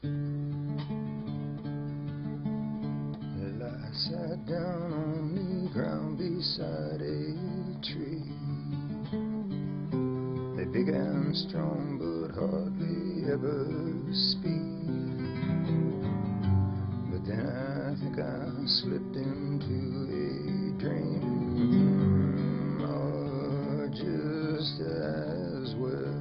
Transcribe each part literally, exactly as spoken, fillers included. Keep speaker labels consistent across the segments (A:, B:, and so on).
A: Well, I sat down on the ground beside a tree. They big and strong but hardly ever speak. But then I think I slipped into a dream, or just as well.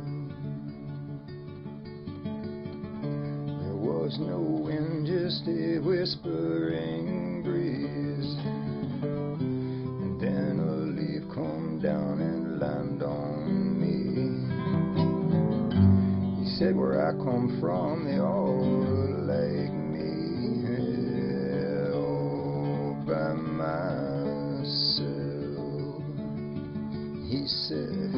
A: There was no wind, just a whispering breeze, and then a leaf come down and landed on me. He said, where I come from, they all like me, all by myself. He said,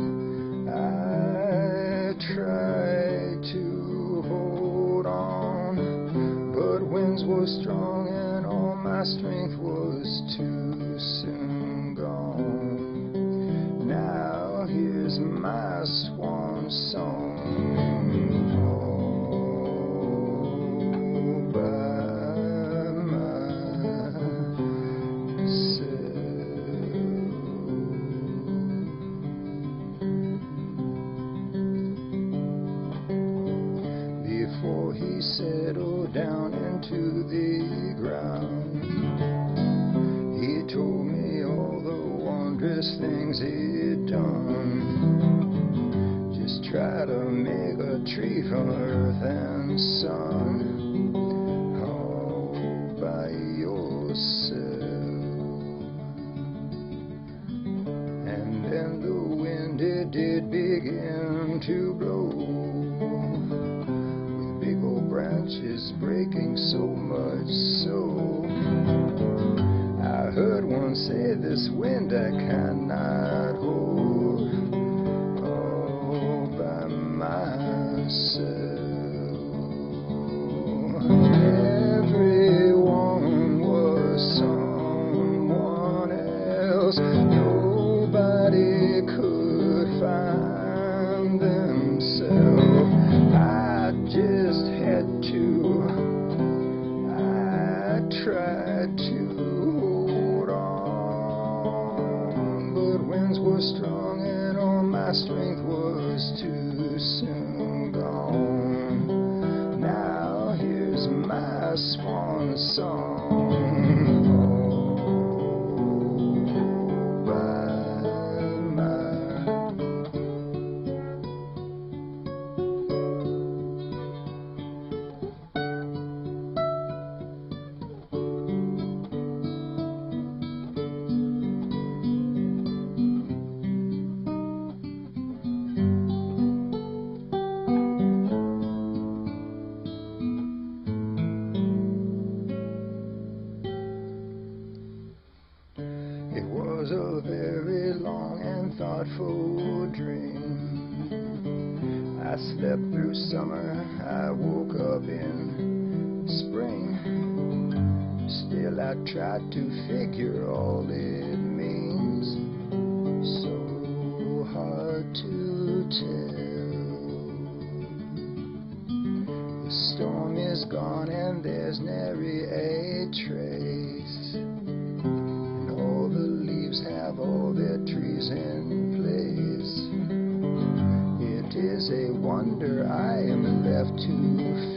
A: I tried to hold on, but winds were strong and all my strength was too soon gone. Now here's my swan song, all by myself. Before he settled down into the ground, he told me all the wondrous things he'd done. Just try to make a tree from earth and sun, all by yourself. And then the wind, it did begin to blow, branches breaking so much so I heard one say, this wind I cannot hold, all by myself. Everyone was someone else, nobody could find themselves. I just had to, I tried to hold on, but winds were strong and all my strength was too soon gone. Now here's my swan song, all by my It was a very long and thoughtful dream. I slept through summer, I woke up in spring. Still I tried to figure all it means. So hard to tell. The storm is gone and there's nary a trace. Have all their trees in place. It is a wonder I am left to